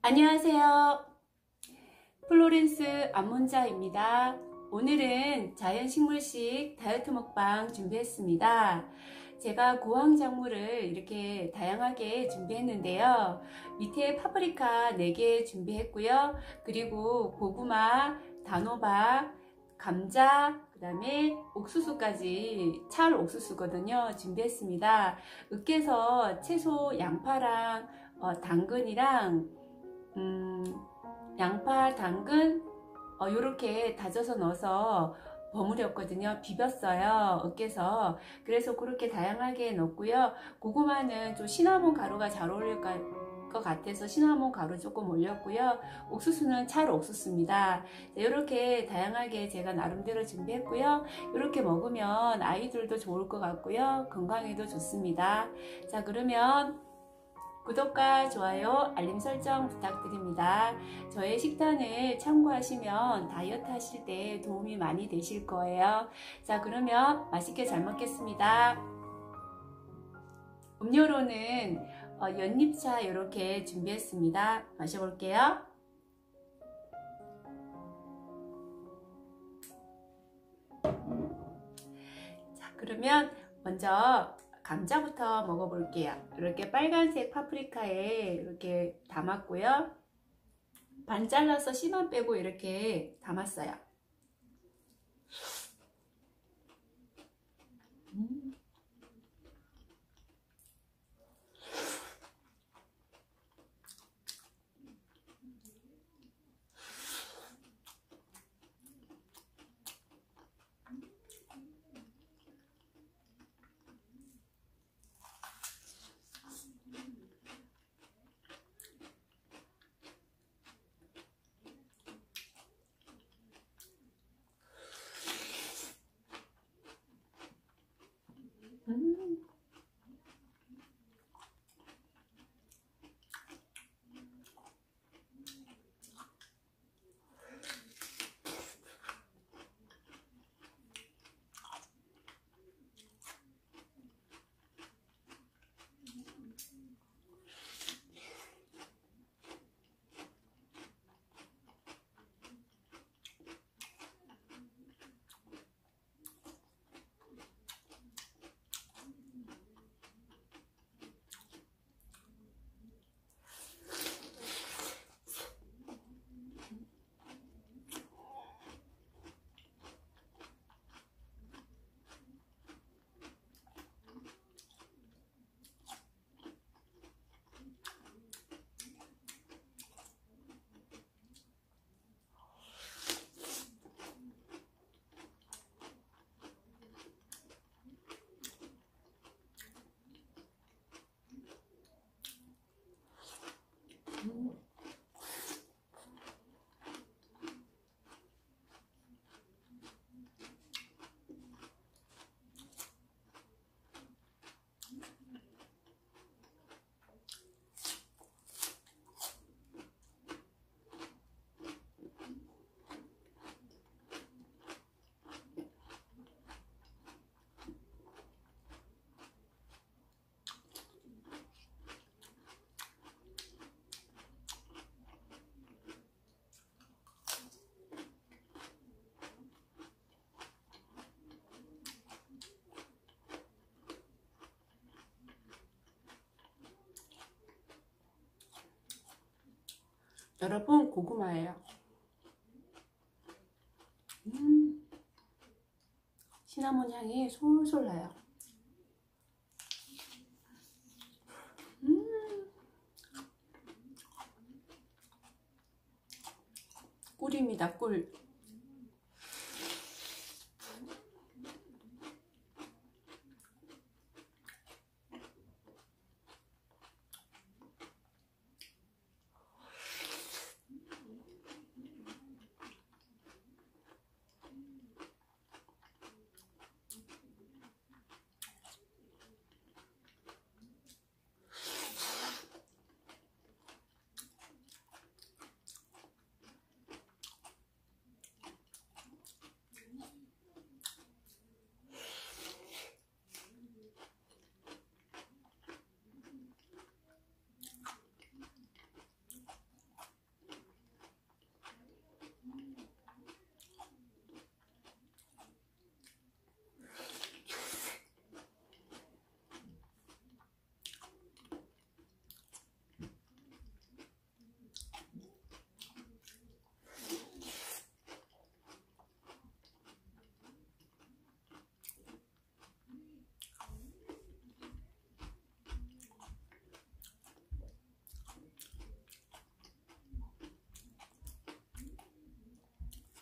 안녕하세요. 플로렌스 안문자입니다. 오늘은 자연식물식 다이어트 먹방 준비했습니다. 제가 고황작물을 이렇게 다양하게 준비했는데요. 밑에 파프리카 4개 준비했고요. 그리고 고구마, 단호박, 감자, 그 다음에 옥수수까지 찰 옥수수거든요. 준비했습니다. 으깨서 채소 양파랑 당근이랑 양파, 당근 요렇게 다져서 넣어서 버무렸거든요. 비볐어요. 으깨서. 그래서 그렇게 다양하게 넣었고요. 고구마는 좀 시나몬 가루가 잘 어울릴 것 같아서 시나몬 가루 조금 올렸고요. 옥수수는 찰 옥수수입니다. 이렇게 다양하게 제가 나름대로 준비했고요. 이렇게 먹으면 아이들도 좋을 것 같고요. 건강에도 좋습니다. 자, 그러면 구독과 좋아요, 알림 설정 부탁드립니다. 저의 식단을 참고하시면 다이어트 하실 때 도움이 많이 되실 거예요. 자, 그러면 맛있게 잘 먹겠습니다. 음료로는 연잎차 이렇게 준비했습니다. 마셔볼게요. 자, 그러면 먼저 감자부터 먹어볼게요. 이렇게 빨간색 파프리카에 이렇게 담았고요. 반 잘라서 씨만 빼고 이렇게 담았어요. 여러분, 고구마예요. 시나몬 향이 솔솔 나요. 꿀입니다, 꿀.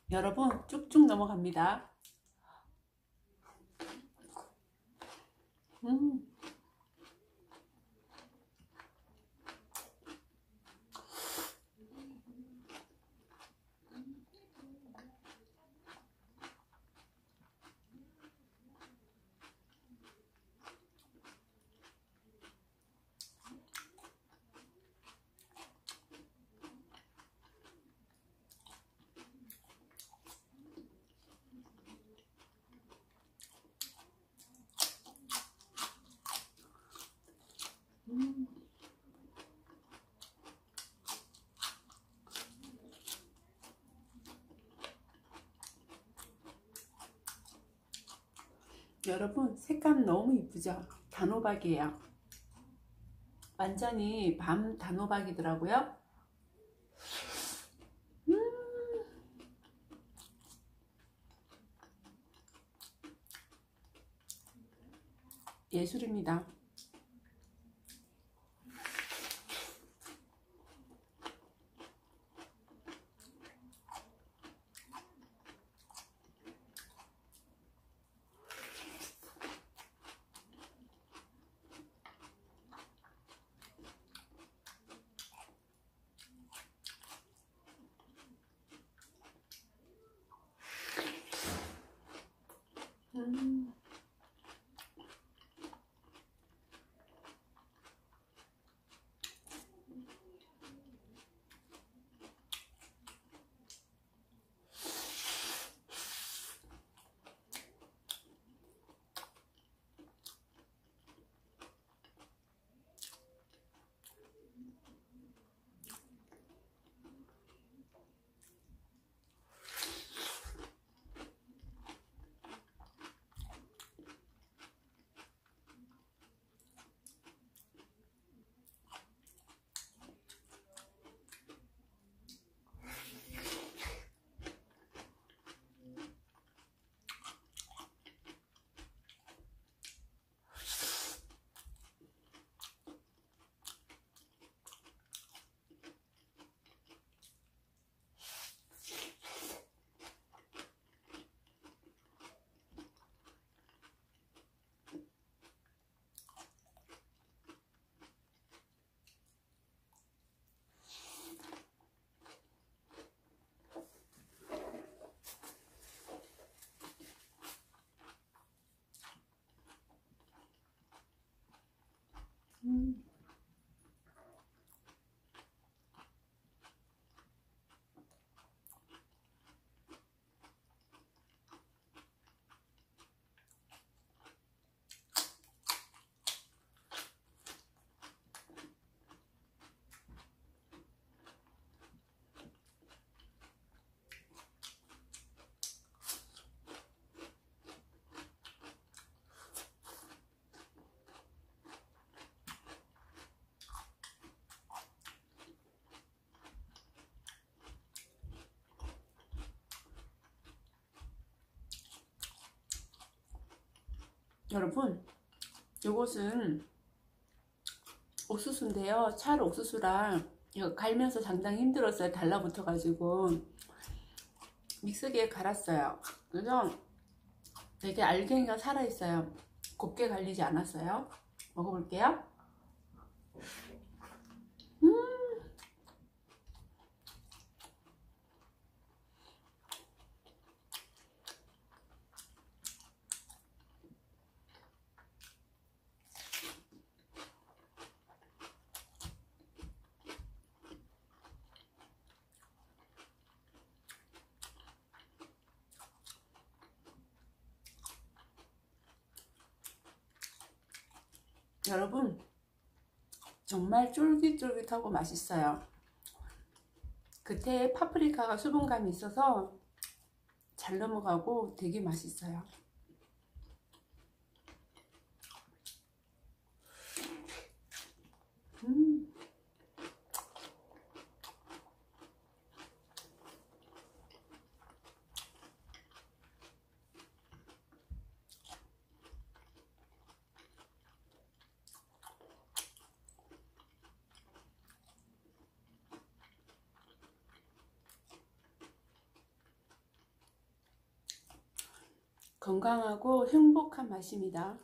여러분 쭉쭉 넘어갑니다. 음. 여러분 색감 너무 이쁘죠? 단호박이에요. 완전히 밤 단호박이더라고요. 예술입니다. 여러분 이것은 옥수수인데요. 찰 옥수수랑 이거 갈면서 상당히 힘들었어요. 달라붙어 가지고 믹서기에 갈았어요. 그래서 되게 알갱이가 살아있어요. 곱게 갈리지 않았어요. 먹어볼게요. 여러분 정말 쫄깃쫄깃하고 맛있어요. 겉에 파프리카가 수분감이 있어서 잘 넘어가고 되게 맛있어요. 건강하고 행복한 맛입니다.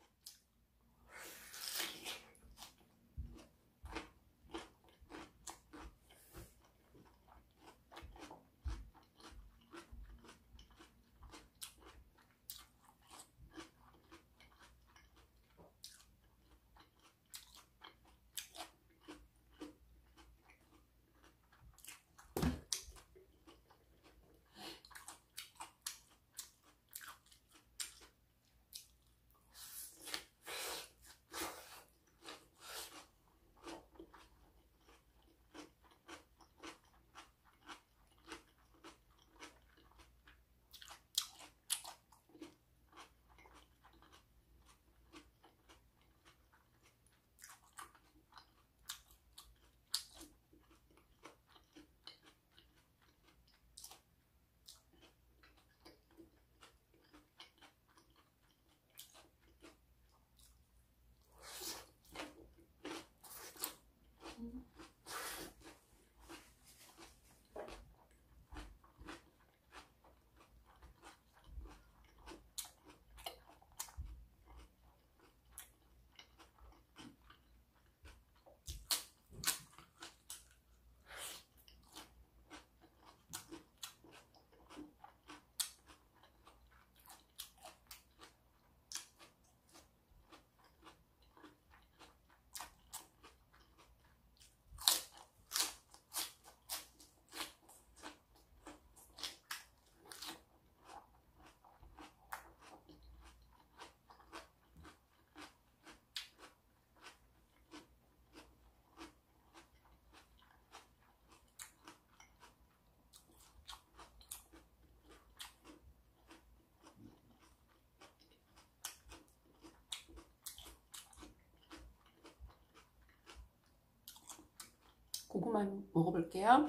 고구마 먹어볼게요.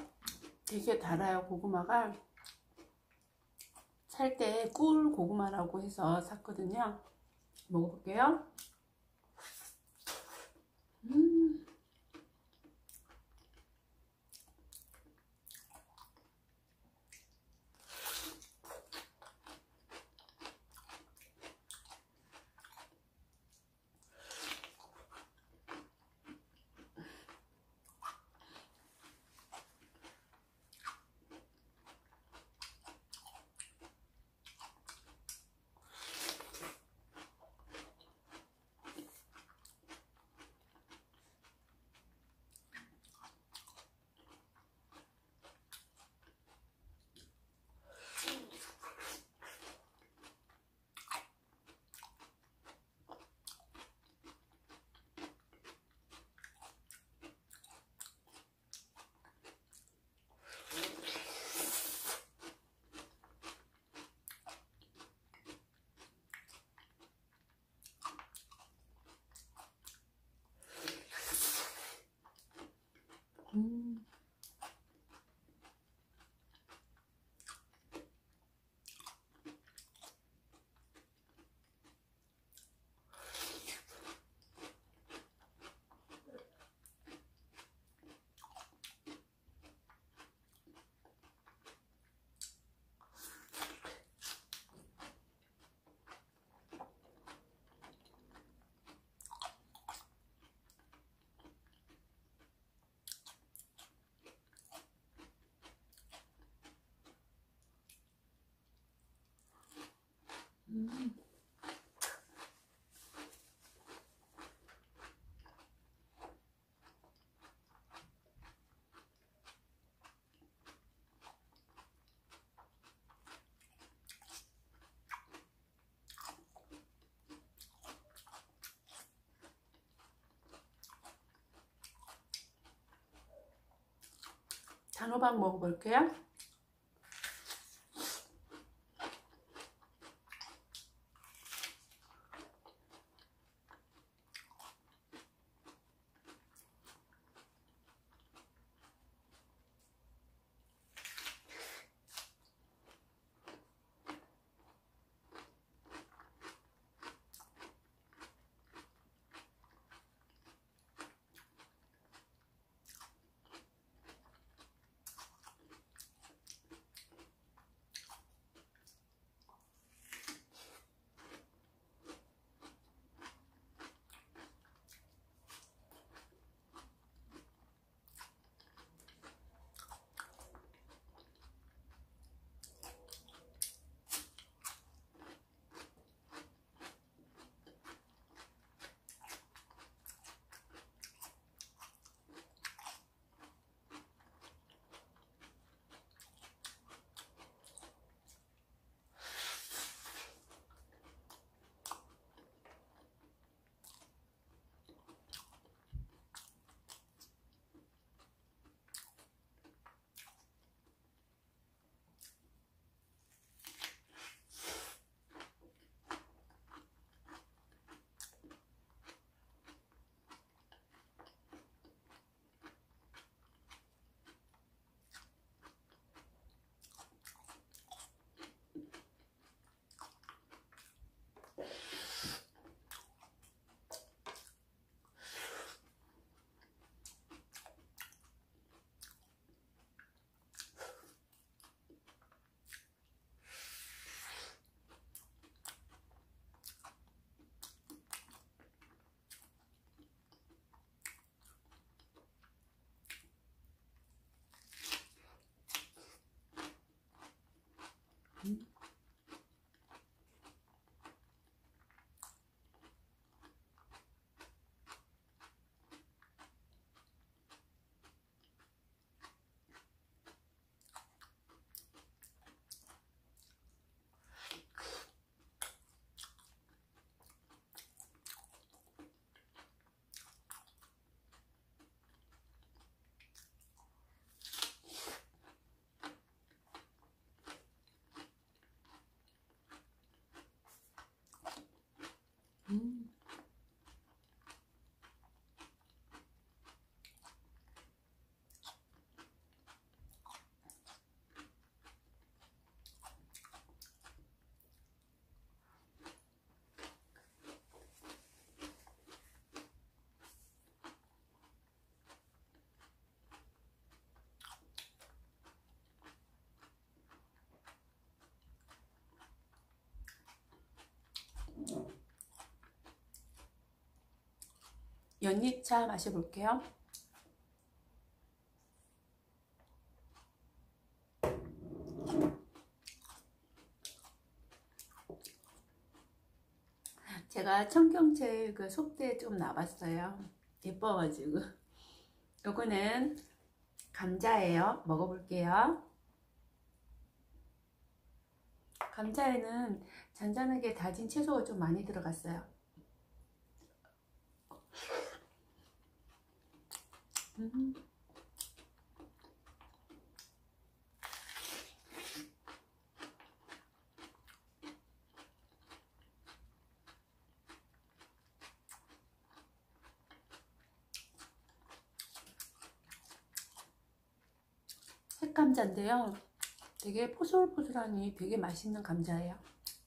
되게 달아요. 고구마가 살 때 꿀 고구마라고 해서 샀거든요. 먹어볼게요. 단호박 먹어볼게요. 음. 음. 연잎차 마셔볼게요. 제가 청경채 그 속대 좀 놔봤어요. 예뻐가지고. 요거는 감자예요. 먹어볼게요. 감자에는 잔잔하게 다진 채소가 좀 많이 들어갔어요. 핵감자인데요. 되게 포솔포솔하니 되게 맛있는 감자예요.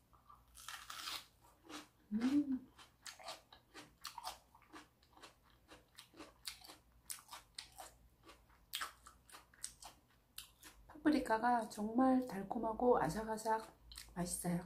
파프리카가 정말 달콤하고 아삭아삭 맛있어요.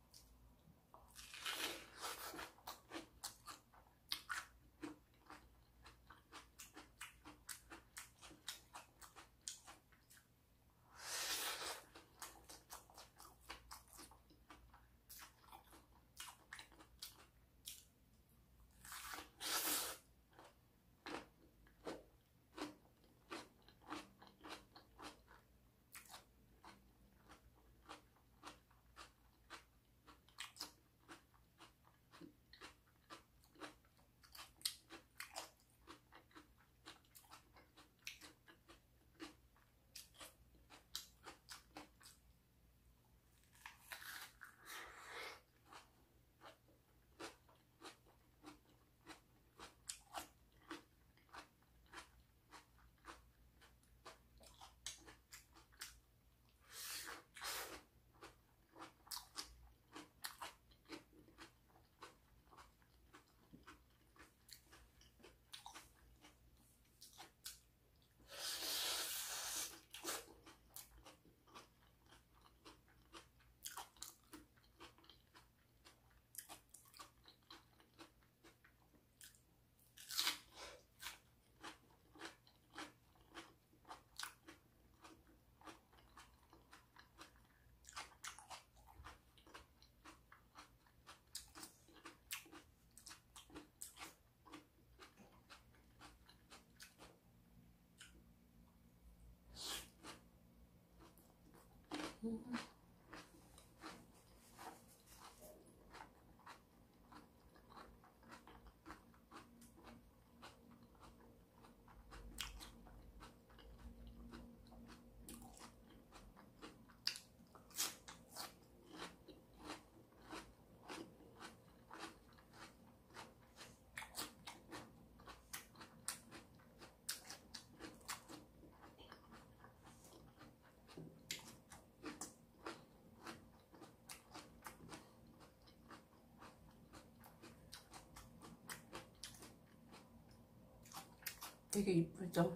되게 이쁘죠?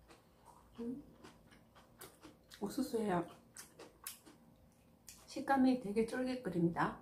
옥수수예요. 식감이 되게 쫄깃거립니다.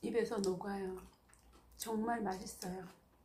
입에서 녹아요. 정말 맛있어요.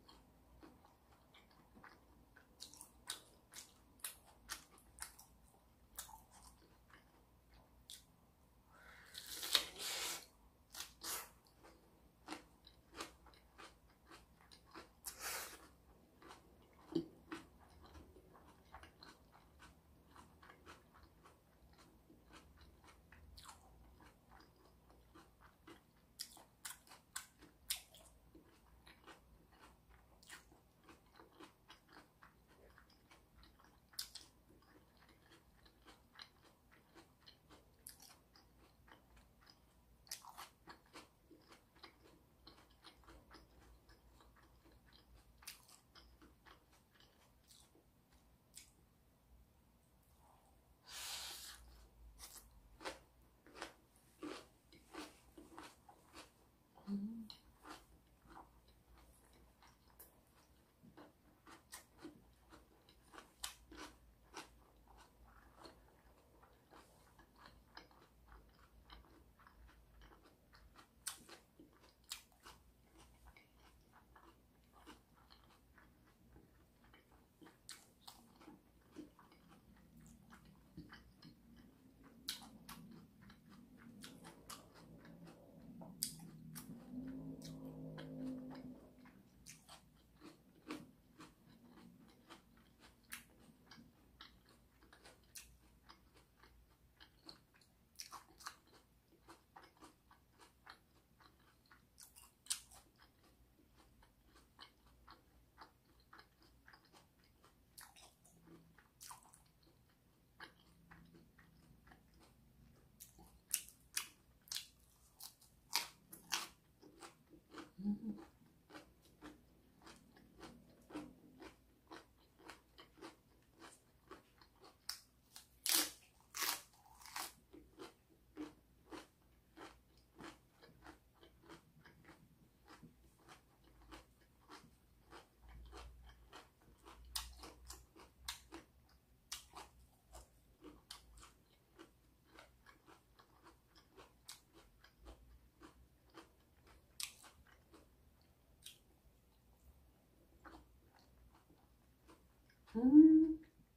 음.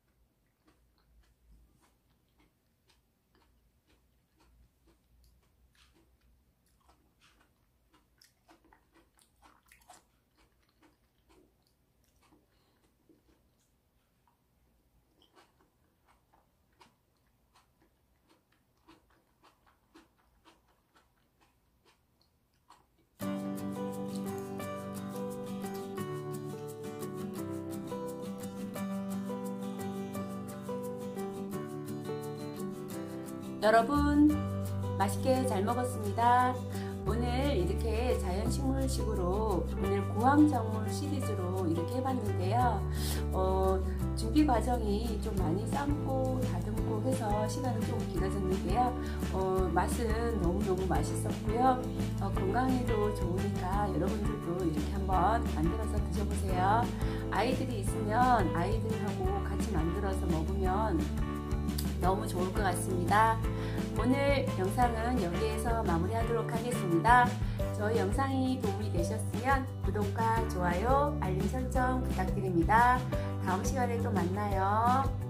여러분 맛있게 잘 먹었습니다. 오늘 이렇게 자연식물식으로 오늘 고황작물 시리즈로 이렇게 해봤는데요. 준비 과정이 좀 많이 삶고 다듬고 해서 시간은 좀 길어졌는데요. 맛은 너무너무 맛있었고요. 건강에도 좋으니까 여러분들도 이렇게 한번 만들어서 드셔보세요. 아이들이 있으면 아이들하고 같이 만들어서 먹으면 너무 좋을 것 같습니다. 오늘 영상은 여기에서 마무리하도록 하겠습니다. 저희 영상이 도움이 되셨으면 구독과 좋아요, 알림 설정 부탁드립니다. 다음 시간에 또 만나요.